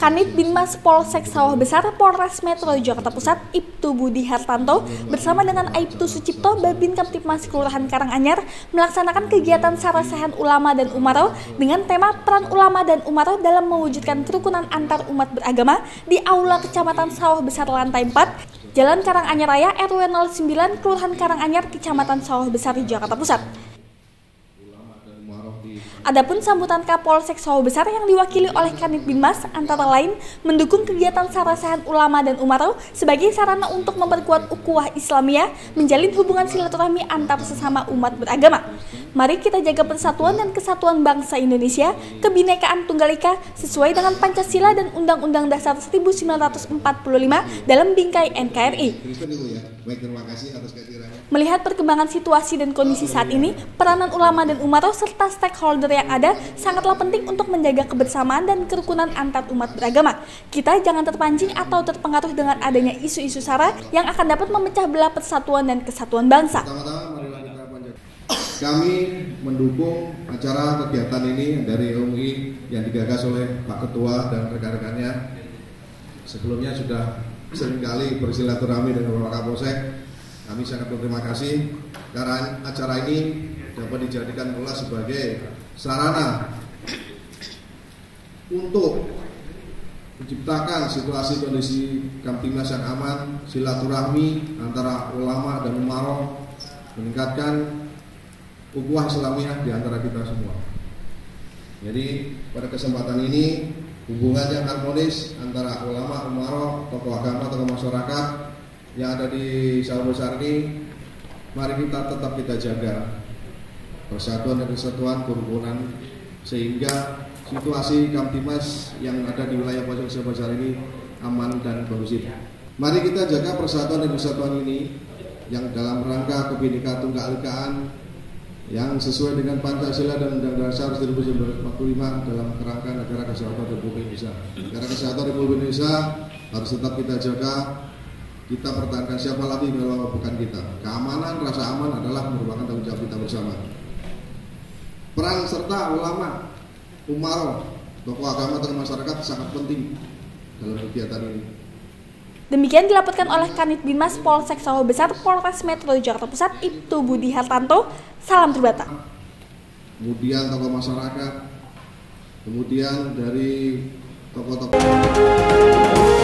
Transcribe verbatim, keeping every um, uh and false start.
Kanit Binmas Polsek Sawah Besar Polres Metro Jakarta Pusat Ibtu Budi Hartanto bersama dengan Aibtu Sucipto Babin Kamtipmas Kelurahan Karanganyar melaksanakan kegiatan sarasehan ulama dan umaro dengan tema peran ulama dan umaro dalam mewujudkan kerukunan antar umat beragama di Aula Kecamatan Sawah Besar Lantai empat, Jalan Karanganyar Raya R W nol sembilan Kelurahan Karanganyar Kecamatan Sawah Besar Jakarta Pusat. Adapun sambutan Kapolsek Sawah Besar yang diwakili oleh Kanit Binmas antara lain mendukung kegiatan sarasehan ulama dan umaro sebagai sarana untuk memperkuat ukhuwah Islamiyah, menjalin hubungan silaturahmi antar sesama umat beragama. Mari kita jaga persatuan dan kesatuan bangsa Indonesia, kebinekaan Tunggal Ika sesuai dengan Pancasila dan Undang-Undang Dasar seribu sembilan ratus empat puluh lima dalam bingkai N K R I. Melihat perkembangan situasi dan kondisi saat ini, peranan ulama dan umaro serta stakeholder yang ada sangatlah penting untuk menjaga kebersamaan dan kerukunan antar umat beragama. Kita jangan terpancing atau terpengaruh dengan adanya isu-isu sara yang akan dapat memecah belah persatuan dan kesatuan bangsa. Kami mendukung acara kegiatan ini dari M U I yang digagas oleh Pak Ketua dan rekan-rekannya. Sebelumnya sudah seringkali bersilaturahmi dengan Bapak Kapolsek. Kami sangat berterima kasih karena acara ini dapat dijadikan pula sebagai sarana untuk menciptakan situasi kondisi Kamtipmas yang aman, silaturahmi antara ulama dan umaro, meningkatkan ukhuwah Islamiyah di antara kita semua. Jadi pada kesempatan ini hubungan yang harmonis antara ulama, umaro, tokoh agama, tokoh masyarakat yang ada di Sawah Besar ini, mari kita tetap kita jaga persatuan dan kesatuan, kerukunan, sehingga situasi Kamtipmas yang ada di wilayah Polsek Sawah Besar ini aman dan kondusif. Mari kita jaga persatuan dan kesatuan ini yang dalam rangka Kebinekaan Tunggal Ikaan yang sesuai dengan Pancasila dan Undang-Undang Dasar seribu sembilan ratus empat puluh lima dalam kerangka Negara Kesatuan Republik Indonesia. Negara Kesatuan Republik Indonesia harus tetap kita jaga. Kita pertahankan, siapa lagi kalau bukan kita. Keamanan, rasa aman adalah merupakan tanggung jawab kita bersama. Peran serta ulama, umaro, tokoh agama dan masyarakat sangat penting dalam kegiatan ini. Demikian dilaporkan oleh Kanit Binmas Polsek Sawah Besar Polres Metro Jakarta Pusat Ibtu Budi Hartanto. Salam Tribata. Kemudian tokoh masyarakat, kemudian dari tokoh-tokoh